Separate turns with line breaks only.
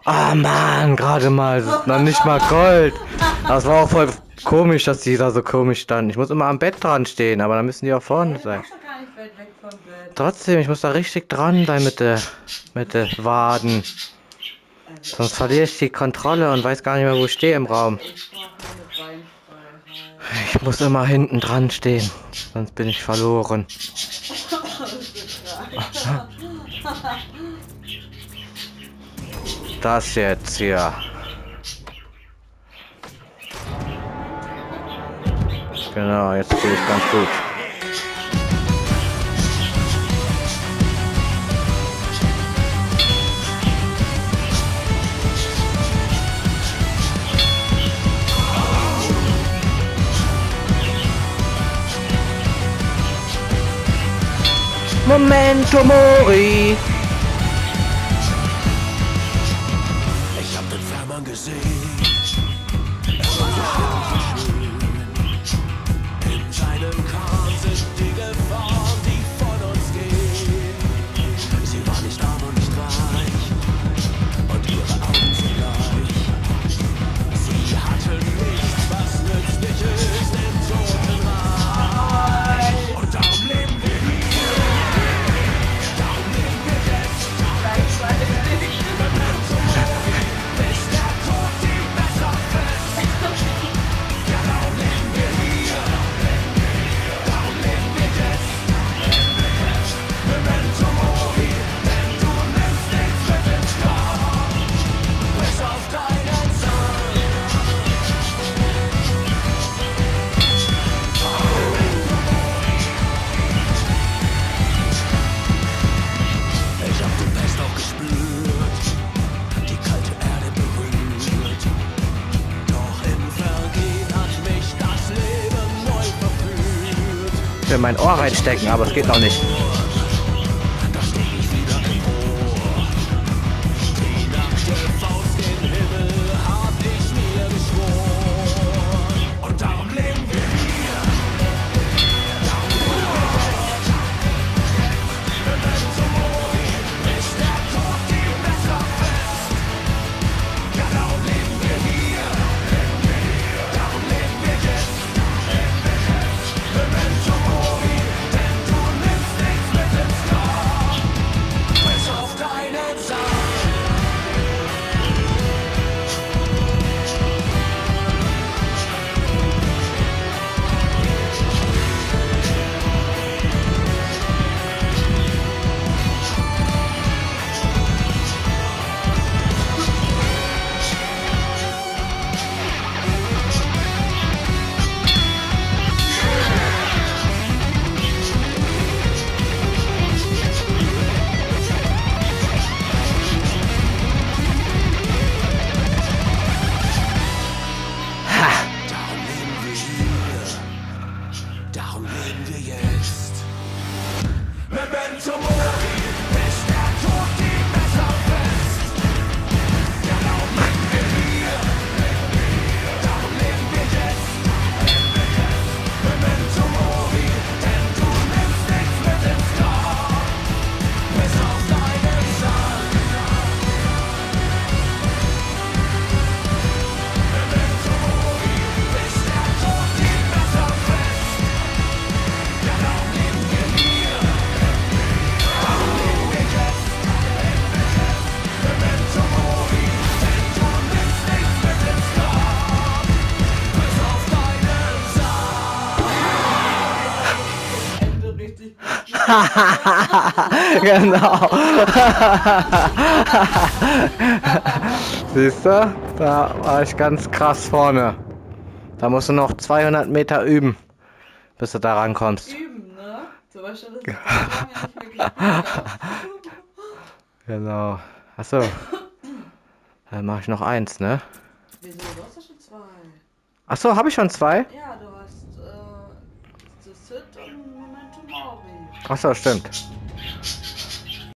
Ah Mann, gerade mal. Das ist noch nicht mal Gold. Das war auch voll komisch, dass die da so komisch standen. Ich muss immer am Bett dran stehen, aber dann müssen die auch vorne
Du
sein.
warst doch gar nicht weit weg vom Bett.
Trotzdem, ich muss da richtig dran sein mit der Waden.
Also,
Sonst verliere ich die Kontrolle und weiß gar nicht mehr, wo ich stehe im Raum.
ich brauche meine Beinfreiheit.
Ich muss immer hinten dran stehen, sonst bin ich verloren. Das jetzt hier. Genau, jetzt gehe ich ganz gut. Memento Mori.
Ich hab den Fährmann gesehen. Er war so schön. In seinem Kahn sind die Gefahren, die von uns gehen. Sie war nicht arm und nicht reich. Und ihre Augen zugleich. Sie hatten nichts, was nützlich ist im Totenreich. Und darum leben wir hier. Darum leben wir jetzt. Memento Mori, bis der Tod die Messer fest. Ja, darum leben wir hier. Darum leben wir jetzt. Memento Mori, denn du nimmst nichts mit ins Grab. Bis auf deinen Sohn. Ich hab die Pest auch gespürt, die kalte Erde berührt. Doch im Vergehen hat mich das Leben neu verführt.
Ich will mein Ohr reinstecken, aber es geht noch nicht.
Da steh ich wieder im Ohr. Die nackte Faust gen Himmel hab ich mir geschworen. Und darum leben wir hier. Darum leben wir jetzt. Memento Mori, bis der Tod die Messer fest. Ja, darum leben wir hier. Darum leben wir jetzt. Memento Mori, denn du nimmst nichts mit ins Grab. Bis auf deinen Sarg. Darum leben wir hier. Darum leben wir jetzt. Memento Mori, bis der Tod die Messer fest. Ja, darum leben wir hier. Darum leben wir jetzt. Memento Mori, denn du nimmst nichts mit ins Grab. Bis auf deinen Sarg. Memento Mori, bis der Tod die Messer fest. Ja, darum leben wir hier. Darum leben wir jetzt. Memento Mori, denn du nimmst nichts mit ins Grab. Bis auf deinen Sarg.
Ende richtig gut.
Genau. Siehst du? Da war ich ganz krass vorne. Da musst du noch 200 Meter üben, bis du da rankommst.
Üben, ne? Zum Beispiel das ist ja nicht mehr geklappt.
Genau. Achso. Dann mache ich noch eins, ne?
Wieso? Du hast ja schon zwei.
Achso, habe ich schon zwei?
Ja, du hast The Cid und Memento Mori.
Achso, stimmt.